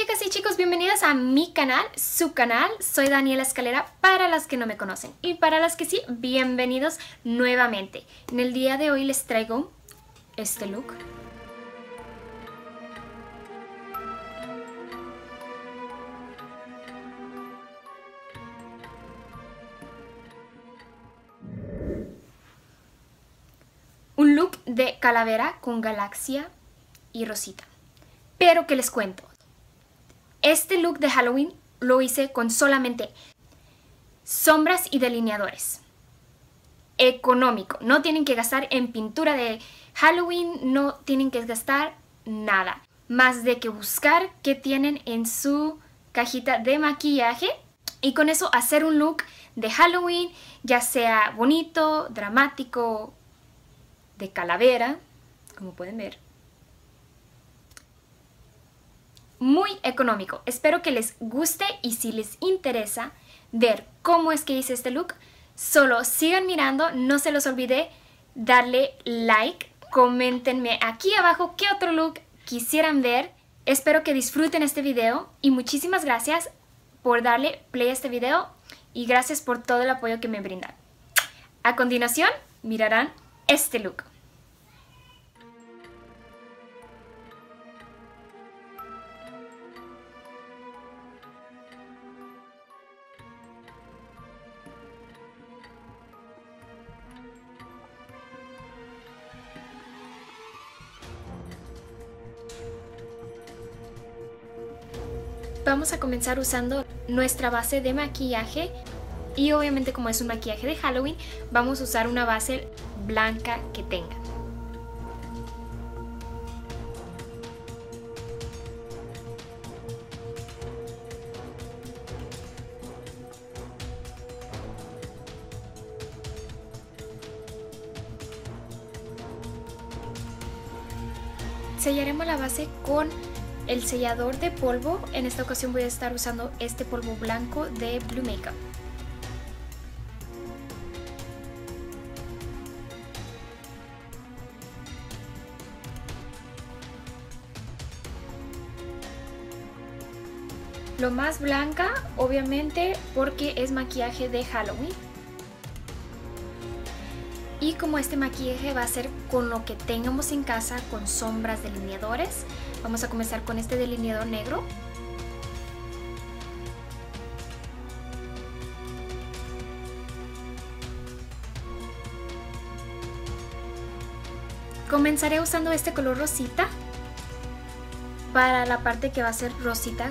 chicas y chicos, bienvenidos a mi canal, su canal. Soy Daniela Escalera para las que no me conocen y para las que sí, bienvenidos nuevamente. En el día de hoy les traigo este look. Un look de calavera con galaxia y rosita. Pero que les cuento, este look de Halloween lo hice con solamente sombras y delineadores. Económico, no tienen que gastar en pintura de Halloween, no tienen que gastar nada. Más de que buscar qué tienen en su cajita de maquillaje y con eso hacer un look de Halloween, ya sea bonito, dramático, de calavera, como pueden ver. Muy económico. Espero que les guste y si les interesa ver cómo es que hice este look, solo sigan mirando, no se los olvide darle like, coméntenme aquí abajo qué otro look quisieran ver. Espero que disfruten este video y muchísimas gracias por darle play a este video y gracias por todo el apoyo que me brindan. A continuación mirarán este look. Vamos a comenzar usando nuestra base de maquillaje y obviamente como es un maquillaje de Halloween vamos a usar una base blanca que tenga. Sellaremos la base con el sellador de polvo. En esta ocasión voy a estar usando este polvo blanco de Blue Makeup. Lo más blanca, obviamente, porque es maquillaje de Halloween. Y como este maquillaje va a ser con lo que tengamos en casa, con sombras, delineadores, vamos a comenzar con este delineador negro. Comenzaré usando este color rosita para la parte que va a ser rosita.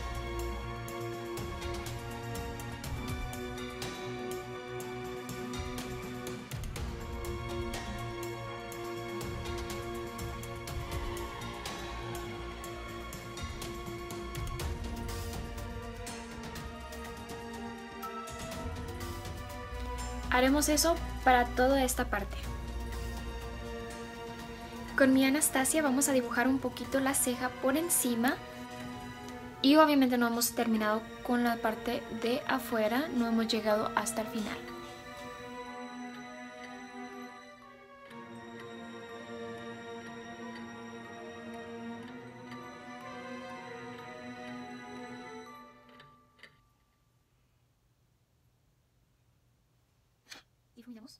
Haremos eso para toda esta parte. Con mi Anastasia vamos a dibujar un poquito la ceja por encima. Y obviamente no hemos terminado con la parte de afuera, no hemos llegado hasta el final. Difuminamos.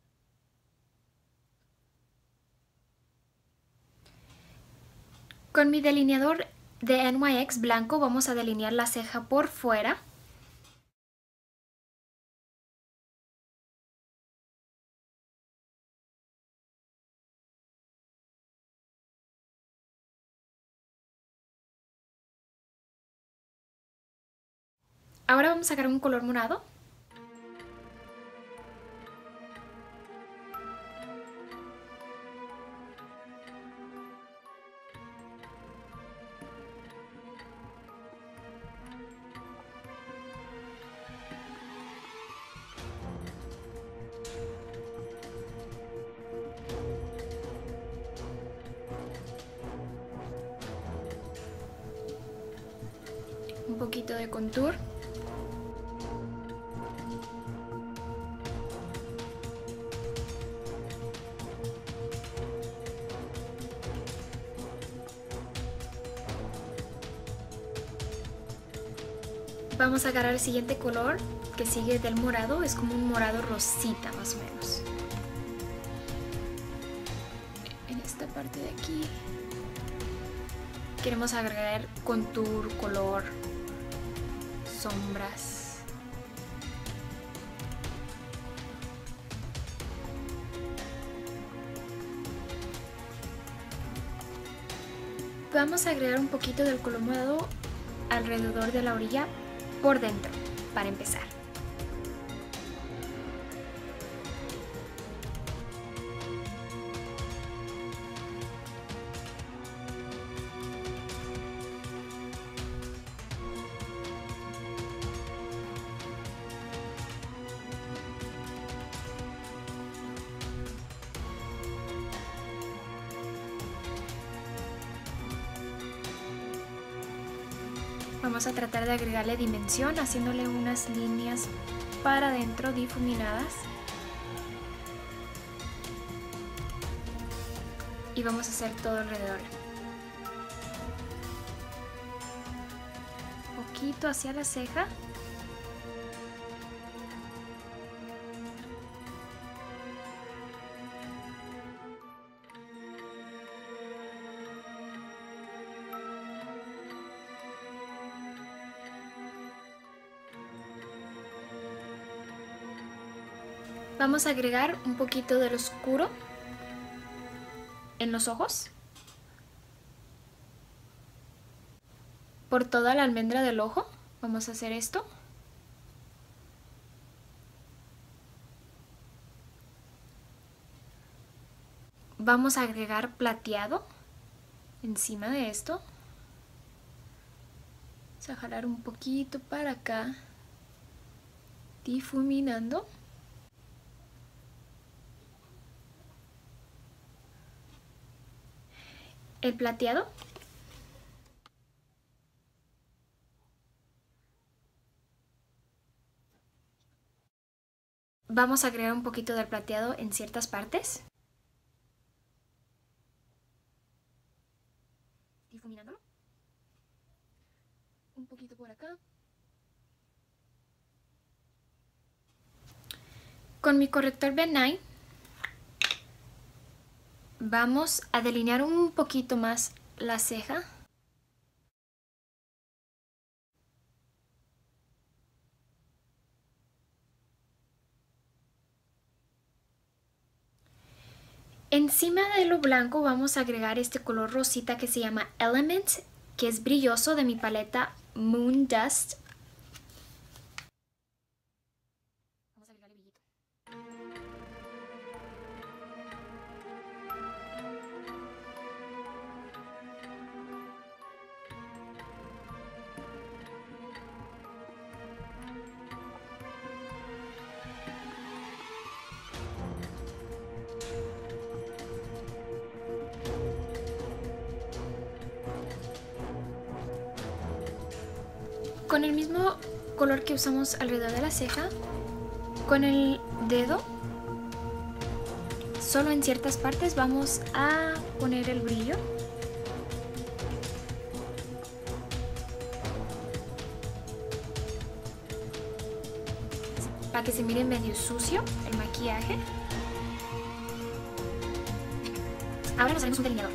Con mi delineador de NYX blanco vamos a delinear la ceja por fuera. Ahora vamos a sacar un color morado. Un poquito de contour. Vamos a agarrar el siguiente color que sigue del morado, es como un morado rosita más o menos. En esta parte de aquí queremos agregar contour, color, sombras. Vamos a agregar un poquito del color morado alrededor de la orilla por dentro, para empezar. Vamos a tratar de agregarle dimensión haciéndole unas líneas para adentro difuminadas. Y vamos a hacer todo alrededor. Un poquito hacia la ceja. Vamos a agregar un poquito del oscuro en los ojos, por toda la almendra del ojo. Vamos a hacer esto. Vamos a agregar plateado encima de esto. Vamos a jalar un poquito para acá, difuminando. El plateado vamos a agregar un poquito del plateado en ciertas partes, difuminándolo un poquito por acá. Con mi corrector Ben-Nye vamos a delinear un poquito más la ceja. Encima de lo blanco vamos a agregar este color rosita que se llama Element, que es brilloso, de mi paleta Moon Dust. Vamos a agregarle brillito. Con el mismo color que usamos alrededor de la ceja, con el dedo, solo en ciertas partes vamos a poner el brillo. Para que se mire medio sucio el maquillaje. Ahora nos haremos un delineador.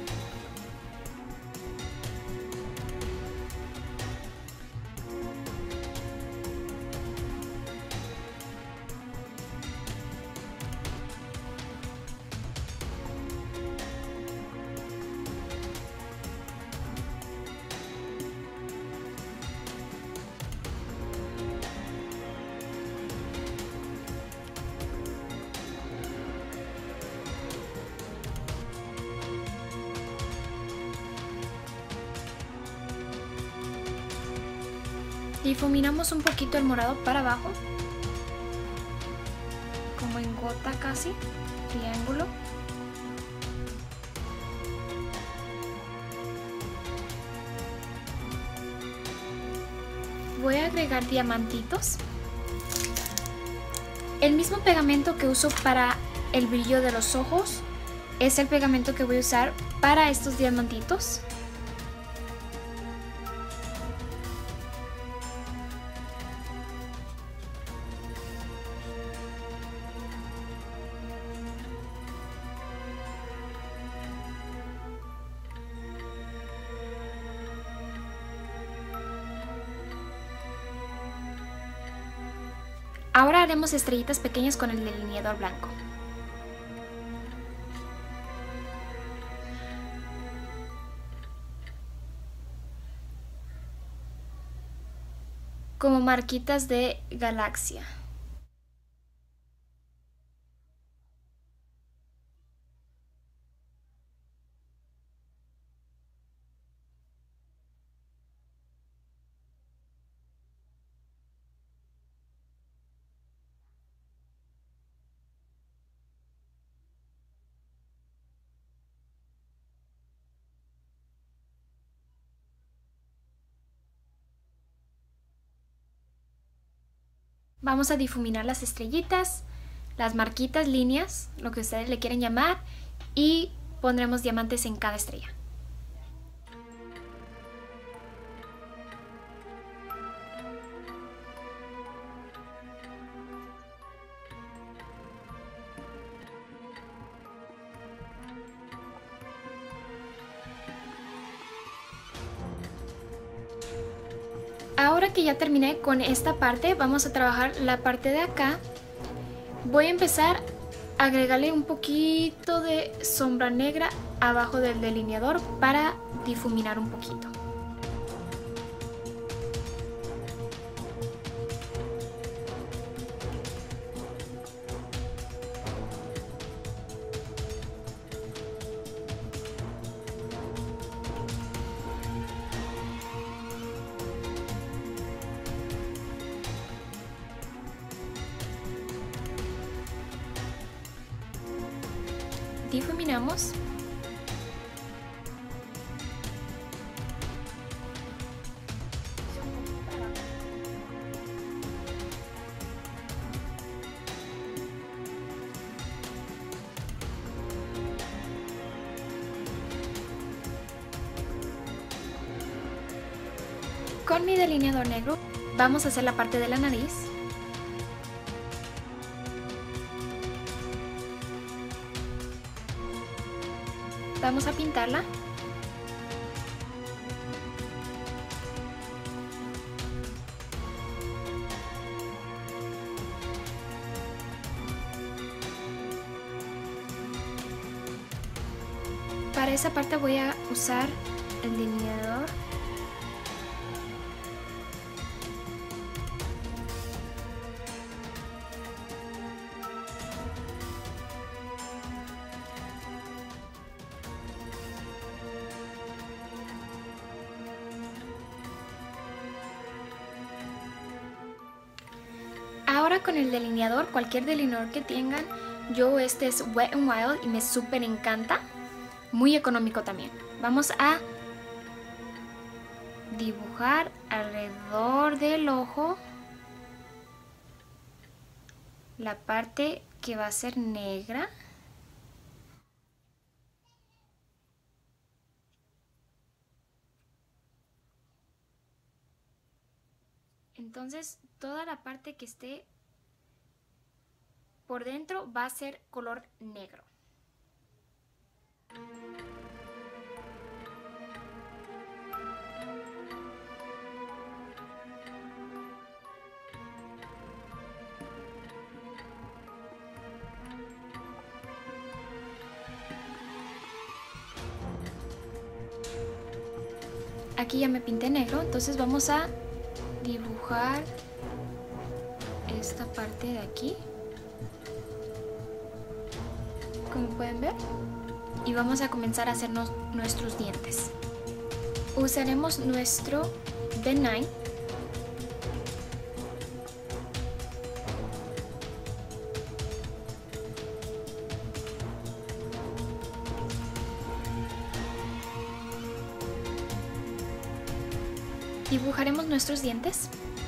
Difuminamos un poquito el morado para abajo, como en gota casi, triángulo. Voy a agregar diamantitos. El mismo pegamento que uso para el brillo de los ojos es el pegamento que voy a usar para estos diamantitos. Ahora haremos estrellitas pequeñas con el delineador blanco. Como marquitas de galaxia. Vamos a difuminar las estrellitas, las marquitas, líneas, lo que ustedes le quieren llamar, y pondremos diamantes en cada estrella. Ahora que ya terminé con esta parte, vamos a trabajar la parte de acá. Voy a empezar a agregarle un poquito de sombra negra abajo del delineador para difuminar un poquito. Difuminamos. Con mi delineador negro vamos a hacer la parte de la nariz. Vamos a pintarla. Para esa parte voy a usar el delineador. Ahora con el delineador, cualquier delineador que tengan, yo este es Wet n Wild y me súper encanta, muy económico también. Vamos a dibujar alrededor del ojo la parte que va a ser negra. Entonces toda la parte que esté por dentro va a ser color negro. Aquí ya me pinté negro, entonces vamos a dibujar esta parte de aquí, como pueden ver, y vamos a comenzar a hacernos nuestros dientes. Usaremos nuestro B9 dibujaremos nuestros dientes.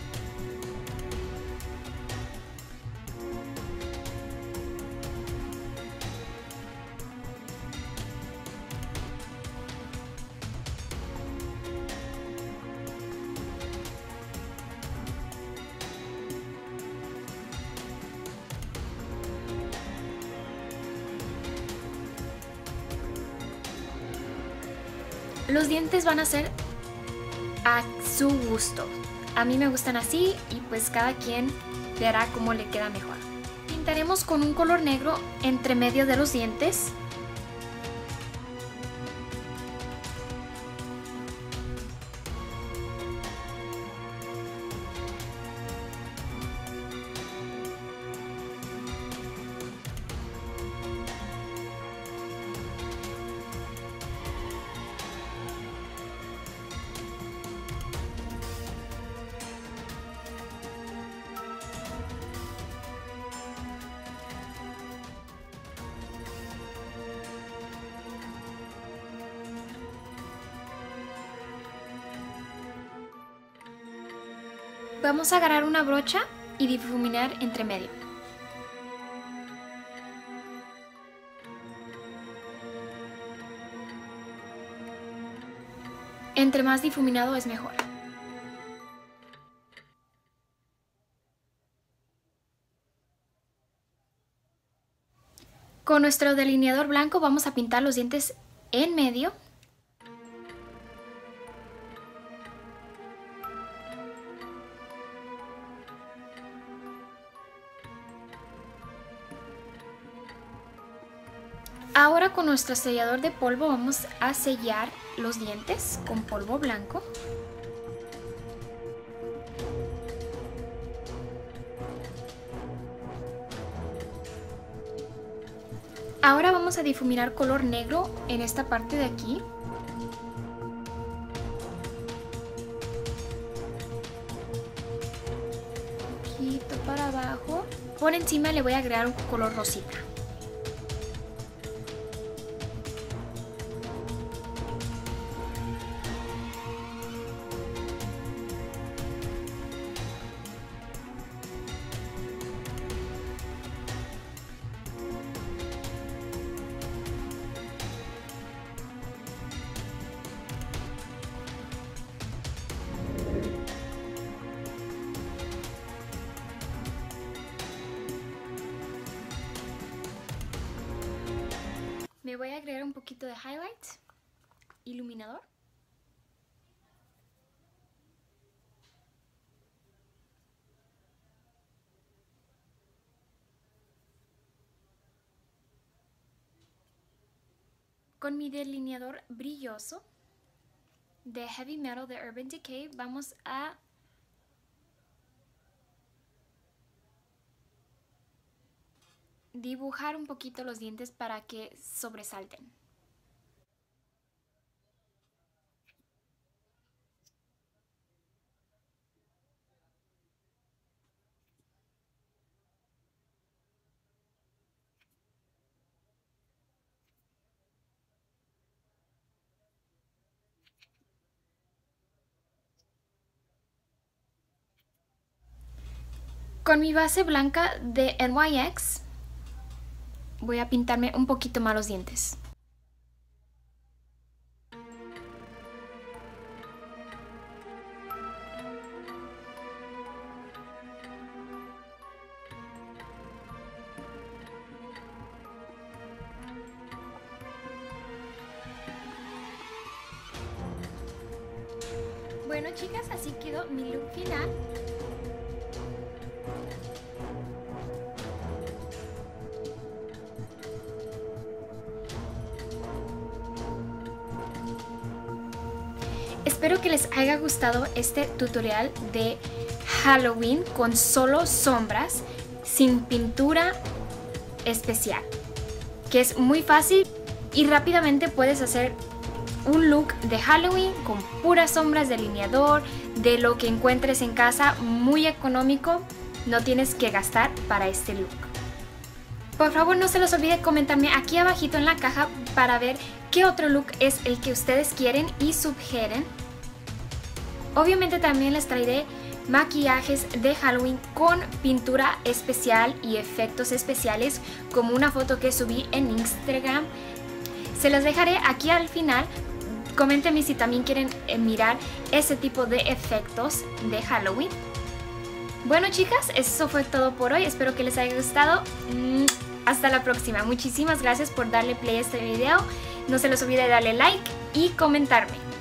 Los dientes van a ser a su gusto. A mí me gustan así y pues cada quien verá cómo le queda mejor. Pintaremos con un color negro entre medio de los dientes. Vamos a agarrar una brocha y difuminar entre medio. Entre más difuminado es mejor. Con nuestro delineador blanco vamos a pintar los dientes en medio. Ahora con nuestro sellador de polvo vamos a sellar los dientes con polvo blanco. Ahora vamos a difuminar color negro en esta parte de aquí. Un poquito para abajo. Por encima le voy a agregar un color rosita. Me voy a agregar un poquito de highlight, iluminador. Con mi delineador brilloso de Heavy Metal de Urban Decay vamos a dibujar un poquito los dientes para que sobresalten. Con mi base blanca de NYX voy a pintarme un poquito más los dientes. Bueno, chicas, así quedó mi look final. Espero que les haya gustado este tutorial de Halloween con solo sombras, sin pintura especial, que es muy fácil y rápidamente puedes hacer un look de Halloween con puras sombras, delineador, de lo que encuentres en casa, muy económico, no tienes que gastar para este look. Por favor, no se les olvide comentarme aquí abajito en la caja para ver qué otro look es el que ustedes quieren y sugieren. Obviamente también les traeré maquillajes de Halloween con pintura especial y efectos especiales, como una foto que subí en Instagram. Se las dejaré aquí al final. Coméntenme si también quieren mirar ese tipo de efectos de Halloween. Bueno, chicas, eso fue todo por hoy. Espero que les haya gustado. Hasta la próxima. Muchísimas gracias por darle play a este video. No se les olvide darle like y comentarme.